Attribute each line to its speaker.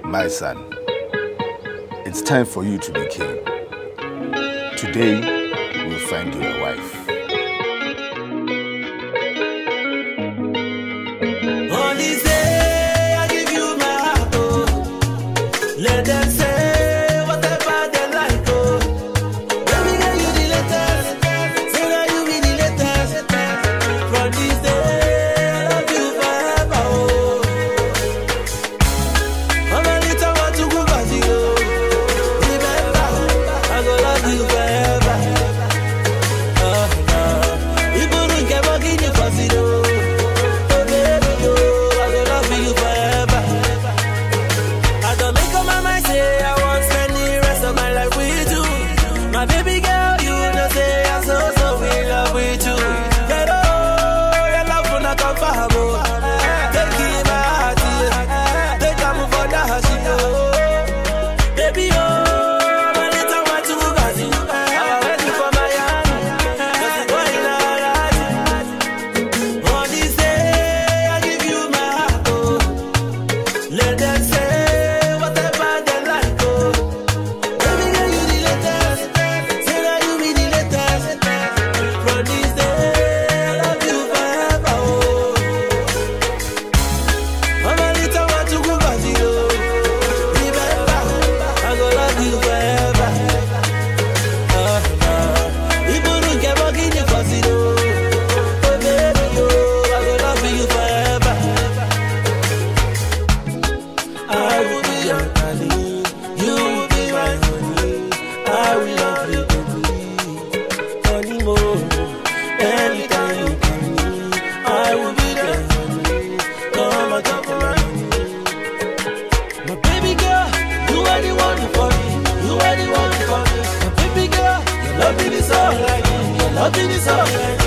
Speaker 1: My son, it's time for you to be king. Today, we'll find you a wife.
Speaker 2: On this day, I give you my heart, oh. Let them say whatever they like, oh. Baby girl, you the latest. Say that you be the latest. From this day, I love you forever, oh. I'm a little one to go back to you. Remember, I go love you forever. People don't care about getting fussy, though. My baby girl, you know say I'm so in love with you. But oh, your love will not come for take it my heart, yeah. Take a move for that, she know. Baby, oh, my little one to go you. I'm ready for my hand. Just go in a lot. On this day, I give you my heart, oh. Let them say whatever they like, oh. Baby girl, you the latest. I will be your darling, you will be my honey. I will love you, baby, honey more. Anytime you call me, I will be there, honey. Come and talk for my honey. My baby girl, you are the one for me. You are the one for me. My baby girl, your love is all I need. Your love is all I need.